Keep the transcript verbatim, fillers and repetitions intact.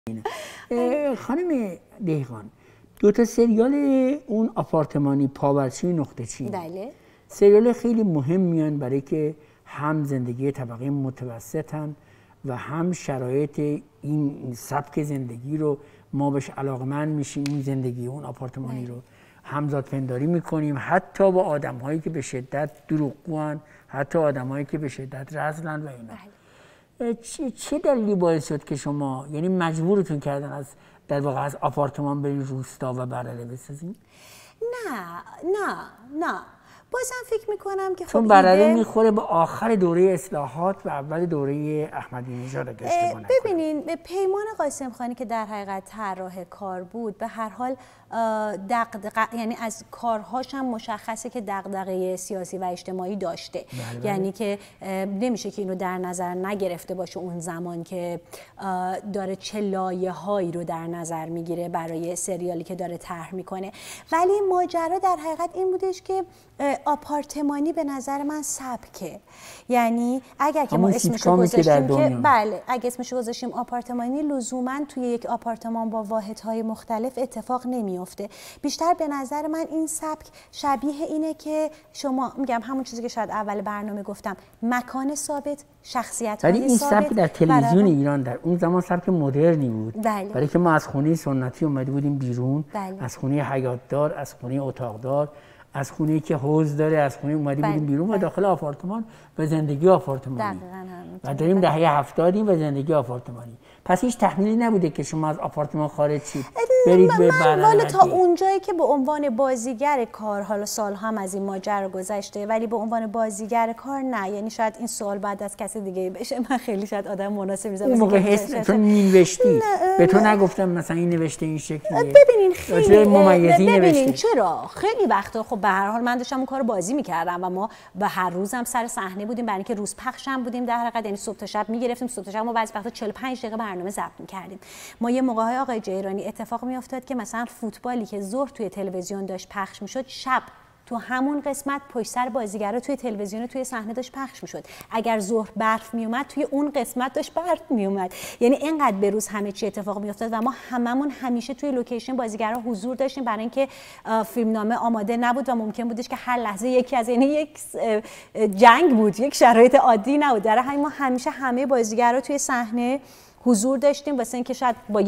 خانم دهقان، دو تا سریال اون آپارتمانی پاورچی نقطه چین، بله، سریال خیلی مهم میان برای که هم زندگی طبقه متوسطن و هم شرایط این سبک زندگی رو ما بهش علاقمند میشیم، این زندگی اون آپارتمانی رو همزاد پنداری میکنیم، حتی با آدم هایی که به شدت دروغگوان، حتی آدم هایی که به شدت رذلن و اینا. چه, چه دلیلی باعث شد که شما یعنی مجبورتون کردن از در واقع از آپارتمان برین روستا و برره بسازین؟ نه نه نه بازم فکر میکنم که خب چون برره میخوره به آخر دوره اصلاحات و اول دوره احمدی نژاد اگه اشتباه نکنم. ببینین پیمان قاسم خانی که در حقیقت طراح کار بود، به هر حال دغدغه، یعنی از کارهاش هم مشخصه که دغدغه سیاسی و اجتماعی داشته. بله بله. یعنی که نمیشه که اینو در نظر نگرفته باشه اون زمان که داره چه لایه‌هایی رو در نظر میگیره برای سریالی که داره طرح میکنه. ولی ماجرا در حقیقت این بودش که آپارتمانی به نظر من سبکه، یعنی اگر که ما اسمشو گذاشتیم که, که بله اگه اسمشو گذاشتیم آپارتمانی، لزوما توی یک آپارتمان با واحدهای مختلف اتفاق نمیفته. بیشتر به نظر من این سبک شبیه اینه که شما، میگم همون چیزی که شاید اول برنامه گفتم، مکان ثابت، شخصیت های ثابت. این سبک در تلویزیون ایران در اون زمان سبک مدرنی بود. بله. برای که ما از خونه سنتی اومده بودیم بیرون. بله. از خونه حیاطدار، از خونه اتاقدار، از خونه‌ای که حوض داره، از خونه اومده بودیم بیرون و داخل آپارتمان و زندگی آپارتمانی. و داریم دهه هفتادیم و زندگی آپارتمانی. پس هیچ تحمیلی نبوده که شما از آپارتمان خارج شید برید به برنامه. والا تا اونجایی که به عنوان بازیگر کار، حالا سال هم از این ماجرا گذشته، ولی به عنوان بازیگر کار نه. یعنی شاید این سوال بعد از کسی دیگه بشه، من خیلی شاید آدم مناسبی زدم. اون موقع حس تو نوشتی به تو نگفتم مثلا این نوشته این شکلیه. ببینین خیلی ممیزی ببینین چرا خیلی وقتا خب به هر حال من داشتم اون کارو بازی می‌کردم و ما به هر روزم سر صحنه بودیم، برای اینکه روز پخش هم بودیم در حقیقت، یعنی صبح تا شب می‌گرفتیم. صبح تا شب ما بعضی وقتا چهل و پنج دقیقه برنامه ضبط می‌کردیم. ما یه موقع‌های آقای جیرانی اتفاق می‌افتاد که مثلا فوتبالی که ظهر توی تلویزیون داشت پخش می‌شد، شب تو همون قسمت پشت سر بازیگرا توی تلویزیون توی صحنه داشت پخش می‌شد. اگر ظهر برف میومد توی اون قسمت داشت برف میومد. یعنی اینقدر به روز همه چی اتفاق می‌افتاد و ما هممون همیشه توی لوکیشن بازیگرا حضور داشتیم، برای اینکه فیلمنامه آماده نبود و ممکن بودش که هر لحظه یکی از یعنی یک جنگ بود، یک شرایط عادی نبود. در همین ما همیشه همه بازیگرا توی صحنه حضور داشتیم واسه اینکه شاید با